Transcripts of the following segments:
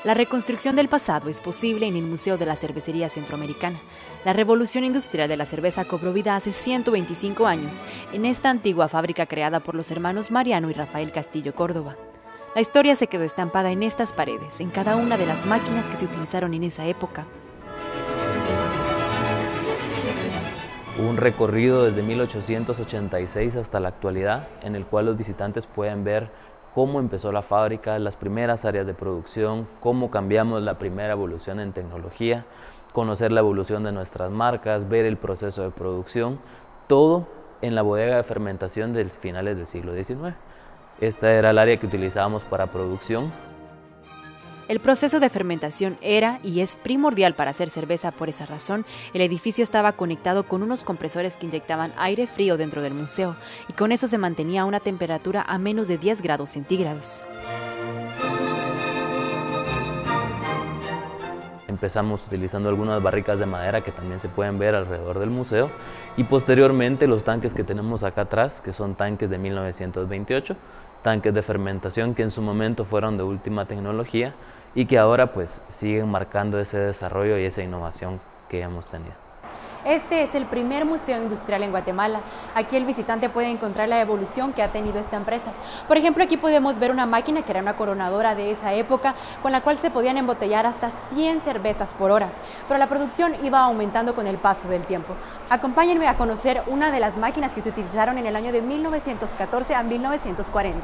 La reconstrucción del pasado es posible en el Museo de la Cervecería Centroamericana. La revolución industrial de la cerveza cobró vida hace 125 años en esta antigua fábrica creada por los hermanos Mariano y Rafael Castillo Córdoba. La historia se quedó estampada en estas paredes, en cada una de las máquinas que se utilizaron en esa época. Un recorrido desde 1886 hasta la actualidad, en el cual los visitantes pueden ver cómo empezó la fábrica, las primeras áreas de producción, cómo cambiamos la primera evolución en tecnología, conocer la evolución de nuestras marcas, ver el proceso de producción, todo en la bodega de fermentación de finales del siglo XIX. Esta era el área que utilizábamos para producción. El proceso de fermentación era y es primordial para hacer cerveza. Por esa razón, el edificio estaba conectado con unos compresores que inyectaban aire frío dentro del museo, y con eso se mantenía una temperatura a menos de 10 grados centígrados. Empezamos utilizando algunas barricas de madera que también se pueden ver alrededor del museo, y posteriormente los tanques que tenemos acá atrás, que son tanques de 1928, tanques de fermentación que en su momento fueron de última tecnología y que ahora pues siguen marcando ese desarrollo y esa innovación que hemos tenido. Este es el primer museo industrial en Guatemala. Aquí el visitante puede encontrar la evolución que ha tenido esta empresa. Por ejemplo, aquí podemos ver una máquina que era una coronadora de esa época, con la cual se podían embotellar hasta 100 cervezas por hora. Pero la producción iba aumentando con el paso del tiempo. Acompáñenme a conocer una de las máquinas que se utilizaron en el año de 1914 a 1940.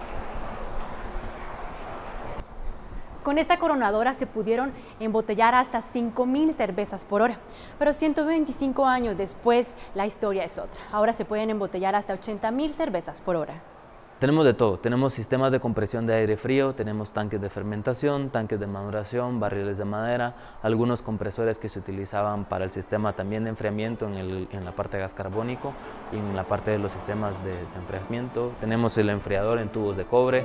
Con esta coronadora se pudieron embotellar hasta 5.000 cervezas por hora, pero 125 años después la historia es otra. Ahora se pueden embotellar hasta 80.000 cervezas por hora. Tenemos de todo, tenemos sistemas de compresión de aire frío, tenemos tanques de fermentación, tanques de maduración, barriles de madera, algunos compresores que se utilizaban para el sistema también de enfriamiento en la parte de gas carbónico y en la parte de los sistemas de enfriamiento. Tenemos el enfriador en tubos de cobre.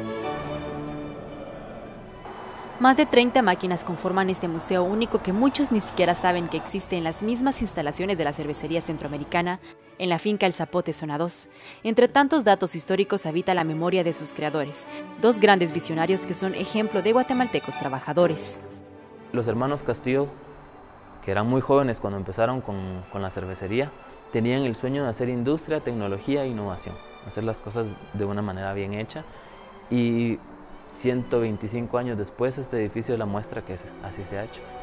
Más de 30 máquinas conforman este museo único que muchos ni siquiera saben que existe en las mismas instalaciones de la Cervecería Centroamericana, en la finca El Zapote, Zona 2. Entre tantos datos históricos habita la memoria de sus creadores, dos grandes visionarios que son ejemplo de guatemaltecos trabajadores. Los hermanos Castillo, que eran muy jóvenes cuando empezaron con la cervecería, tenían el sueño de hacer industria, tecnología e innovación, hacer las cosas de una manera bien hecha, y 125 años después este edificio es la muestra que así se ha hecho.